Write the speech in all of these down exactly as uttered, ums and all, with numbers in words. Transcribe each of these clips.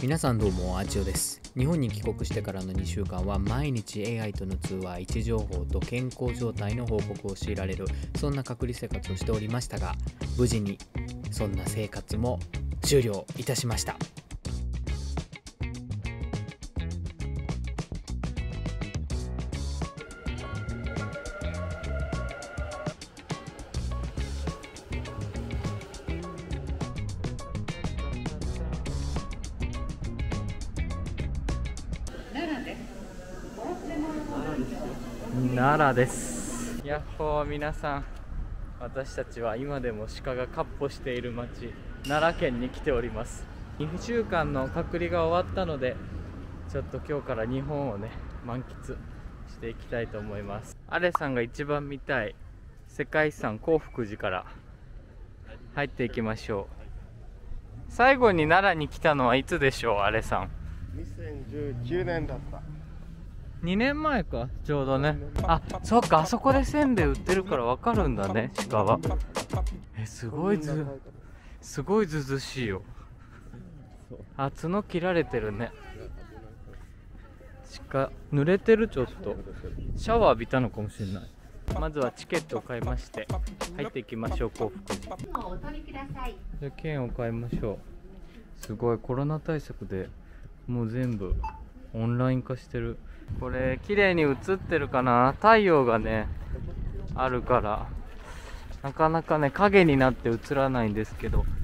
皆さんどうも、あちおです。日本に帰国してからのにしゅうかんは毎日 エーアイ との通話、位置情報と健康状態の報告を強いられる、そんな隔離生活をしておりましたが、無事にそんな生活も終了いたしました。奈良です。やっほー皆さん、私たちは今でも鹿が闊歩している町奈良県に来ております。にしゅうかんの隔離が終わったので、ちょっと今日から日本をね満喫していきたいと思います。アレさんが一番見たい世界遺産興福寺から入っていきましょう。最後に奈良に来たのはいつでしょう、アレさん。 にせんじゅうきゅうねんだった。 にねんまえか、ちょうどね。あ、そっか、あそこでせんべい売ってるからわかるんだね、鹿は。え、すごいずすごいずずしいよ。あ、角切られてるね。鹿濡れてる。ちょっとシャワー浴びたのかもしれない。まずはチケットを買いまして入っていきましょう。興福寺で券を買いましょう。すごい、コロナ対策でもう全部オンライン化してる。これ綺麗に映ってるかな。太陽がねあるからなかなかね影になって映らないんですけど、いや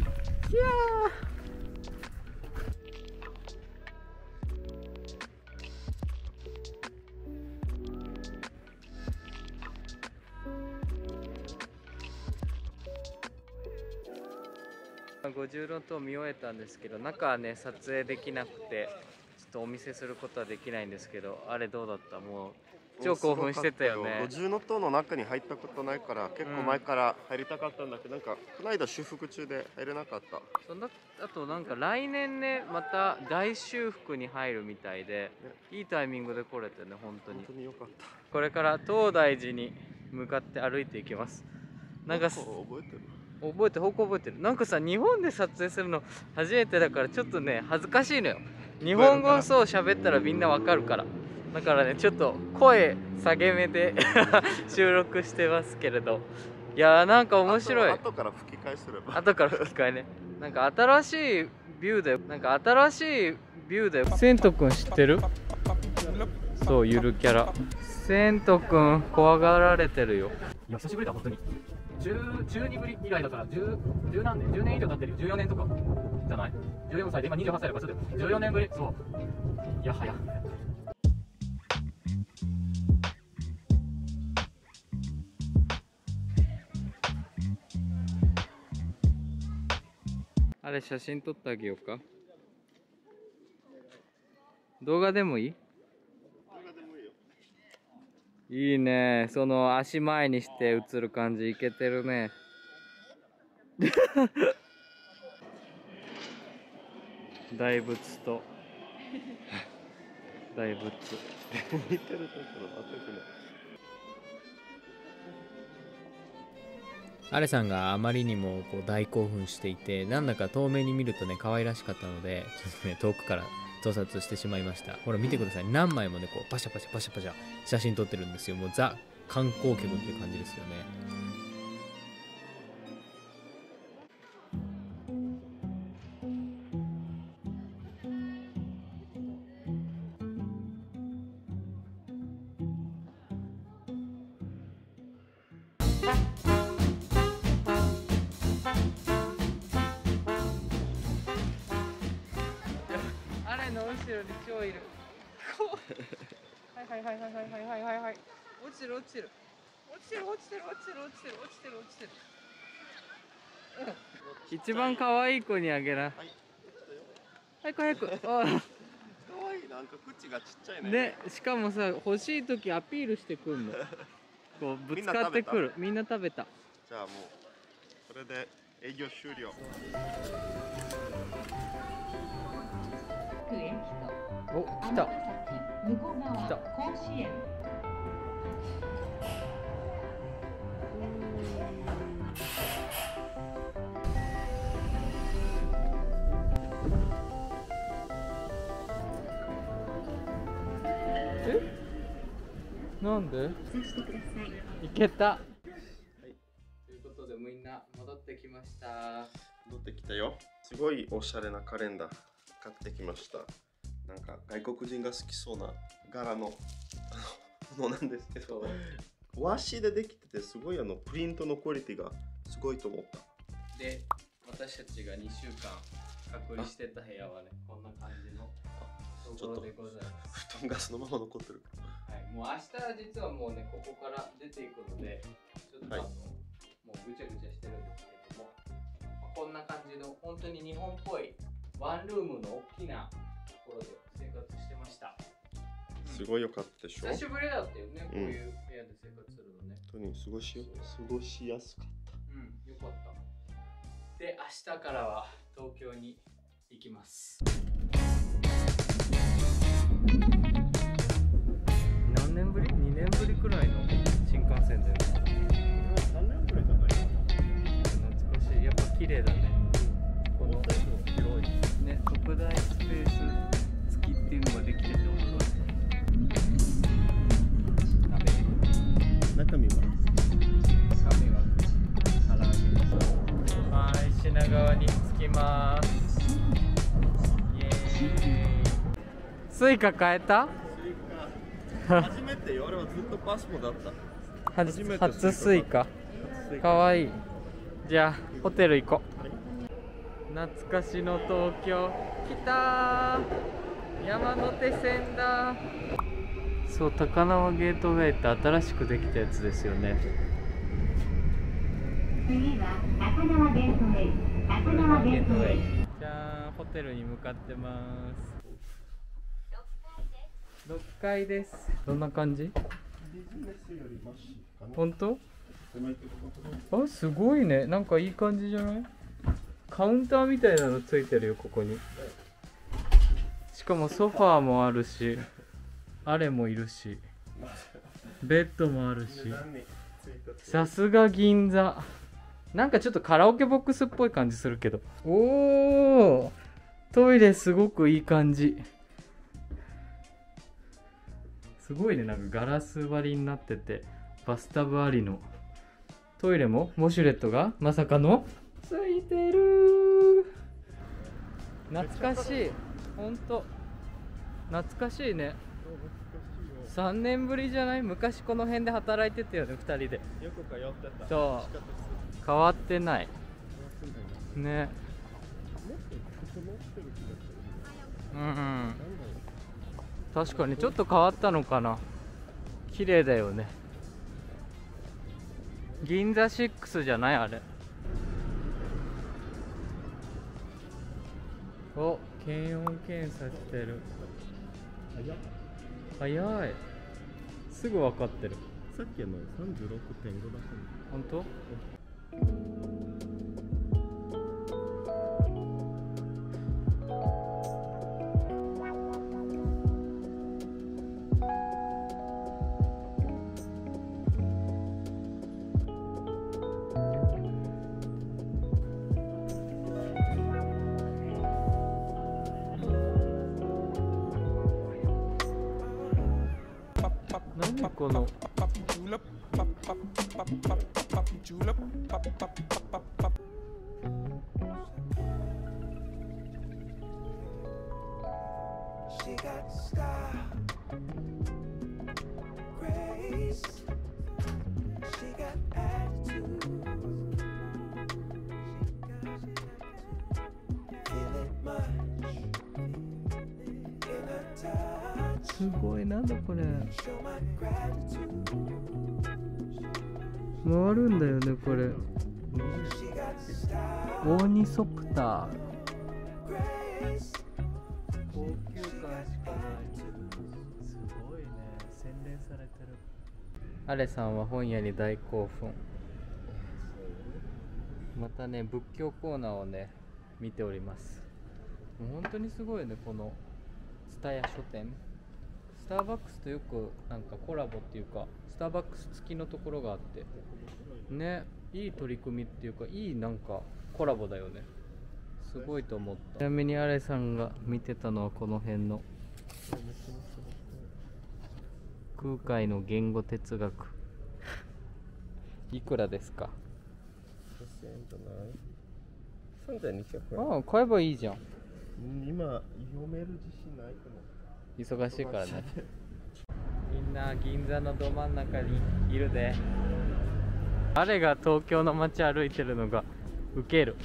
ー五重塔見終えたんですけど、中はね撮影できなくてちょっとお見せすることはできないんですけど、あれどうだった？もう超興奮してたよね。 五重塔の中に入ったことないから結構前から入りたかったんだけど、うん、なんかこの間修復中で入れなかった。 そんなあとなんか来年ねまた大修復に入るみたいで、ね、いいタイミングで来れてね本当に。 本当に良かった。 これから東大寺に向かって歩いていきます。なんか覚えてる？ 覚えて方向覚えてる。なんかさ、日本で撮影するの初めてだからちょっとね恥ずかしいのよ。日本語をそう喋ったらみんなわかるから。だからねちょっと声下げめで収録してますけれど、いやーなんか面白い。 後から吹き替えすれば。 後から吹き替えね。なんか新しいビューだよ。なんか新しいビューだよ。セントくん知ってる？そう、ゆるキャラ。セントくん怖がられてるよ。いや久しぶりだ本当に。じゅう、じゅうにぶり以来だからじゅう、じゅう何年、じゅうねん以上経ってるよ。じゅうよねんとかじゃない？ じゅうよん 歳で今にじゅうはっさいだから、じゅうよねんぶり。そう。いやはや。あれ写真撮ってあげようか。動画でもいい？ 動画でもいいよ。 いいね、その足前にして映る感じいけてるね。大仏と大仏見てるところ全くない。 アレさんがあまりにもこう大興奮していて、なんだか遠目に見るとね可愛らしかったので、ちょっとね遠くから盗撮してしまいました。ほら見てください、何枚もねこうパシャパシャパシャパシャ写真撮ってるんですよ。もうザ観光客っていう感じですよね。あれの後ろに超いる。はいはいはいはいはいはいはいはいはい。落ちる落ちる落ちてる落ちてる落ちてる落ちてる落ちてる落ちてる。うん。一番可愛い子にあげな。はい。早く早く。あ。 可愛い、なんか口がちっちゃいね。 ね、しかもさ欲しい時アピールしてくんの。こうぶつかってくる。みんな食べた。 じゃあもうそれで営業終了。 お、来た。来た。 えなんでいけた、はい、ということでみんな戻ってきました。 戻ってきたよ。すごいおしゃれなカレンダー買ってきました。なんか外国人が好きそうな柄のものなんですけど、和紙でできててすごいあのプリントのクオリティがすごいと思った。で、私たちがにしゅうかん隔離してた部屋はね、こんな感じのところでございます。布団がそのまま残ってる。はい、もう明日実はもうね、ここから出ていくので、ちょっとあの、はい、もうぐちゃぐちゃしてるんですけども、まあ、こんな感じの本当に日本っぽいワンルームの大きなところで生活してました。すごい良かったでしょ。久しぶりだったよね、こういう部屋で生活するのね。本当に過ごしよ、過ごしやすかった。うん、よかった。で、明日からは東京に行きます。何年ぶり ?に 年ぶりくらいの新幹線だよね。さんねんぶりじゃない？懐かしい。やっぱ綺麗だね。この広いね、特大スペース付きっていうのができてて、中身は中身は唐揚げ。はい、品川に着きます。イエーイ。スイカ買えた？スイカ初めてよ。俺はずっとパスモだった。初めて初スイカ。かわいい。じゃあホテル行こう。はい、懐かしの東京来たー。山手線だ。そう、高輪ゲートウェイって新しくできたやつですよね。次は高輪ゲートウェイ。高輪ゲートウェイ。じゃあホテルに向かってます。ろっかいです。どんな感じ？本当？あ、すごいね。なんかいい感じじゃない？カウンターみたいなのついてるよ、ここに。しかもソファーもあるし、あれもいるし、ベッドもあるし。さすが銀座。なんかちょっとカラオケボックスっぽい感じするけど。おー、トイレすごくいい感じ。すごいね、なんかガラス張りになってて、バスタブありの。トイレもウォシュレットがまさかのついてる。懐かしい。ほんと懐かしいね。さんねんぶりじゃない？昔この辺で働いてたよね、ふたりで。よく通ってた。そう、変わってないね。うんうん、確かにちょっと変わったのかな。綺麗だよね。銀座シックスじゃないあれ。お、検温検査してる。早い。すぐ分かってる。さっきの さんじゅうろくてんご だった。本当？何このすごい、なんだこれ。回るんだよねこれ。オーニソプター。高級感しかない。すごいね、洗練されてる。アレさんは本屋に大興奮。またね、仏教コーナーをね見ております。もう本当にすごいね、この蔦屋書店。スターバックスとよくなんかコラボっていうか、スターバックス付きのところがあってね、いい取り組みっていうか、いいなんかコラボだよね。すごいと思った。ちなみにアレさんが見てたのはこの辺の空海の言語哲学いくらですか？ せんえんじゃない？さんぜんにひゃくえん。 ああ、買えばいいじゃん。 今読める自信ないかも。 忙しいからね。みんな銀座のど真ん中にいるで。誰が東京の街歩いてるのがウケる。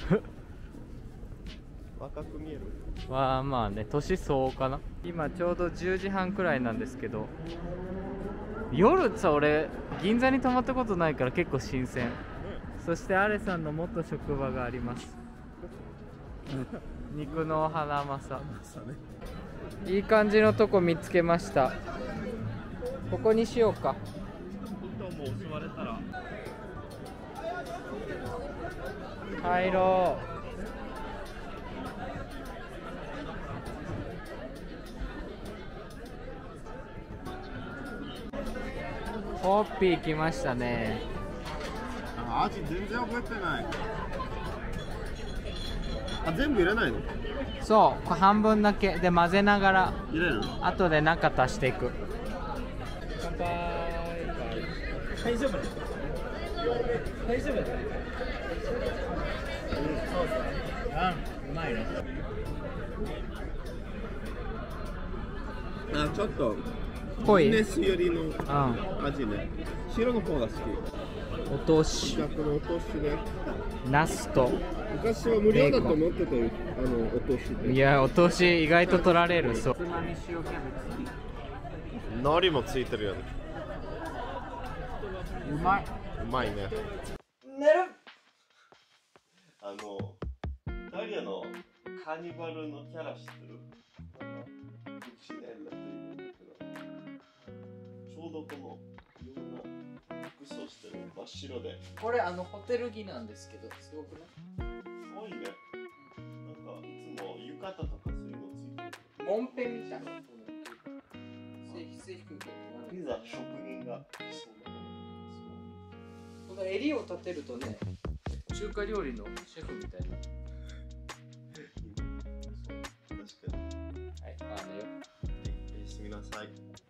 若く見える。 わあ、まあね、年相応かな。今ちょうどじゅうじはんくらいなんですけど、夜さ、俺銀座に泊まったことないから結構新鮮。そしてアレさんの元職場があります。肉のハナマサ。いい感じのとこ見つけました。ここにしようか。 もう座れたら入ろう。ホッピー来ましたね。 あ、味全然覚えてない。あ、全部入れないの？ そう、これ半分だけで混ぜながら入れる？ 後で中足していく。乾杯。大丈夫？大丈夫？うん、そうですね。うん、うまいね。 あ、ちょっと濃い。 ネスよりのうん。 味ね。白の方が好き。 お通し。 近くのお通しね。 ナスと。 昔は無料だと思ってたよ、あのお通しって。 いや、お通し意外と取られる。そう。 海苔もついてるよね。 うまい。 うまいね。 寝る。 あのイタリアのカーニバルのキャラ知ってる？シネルラというんだけど、ちょうどこのような服装してる、真っ白で。 これあのホテル着なんですけど、すごくね。 多いね。なんかいつも浴衣とかそういうのついてる。 モンペみたいな。制服。 ピザ職人が着そうなこの襟を立てるとね、中華料理のシェフみたいな。 確かに。 はい、あのよ。 おやすみなさい。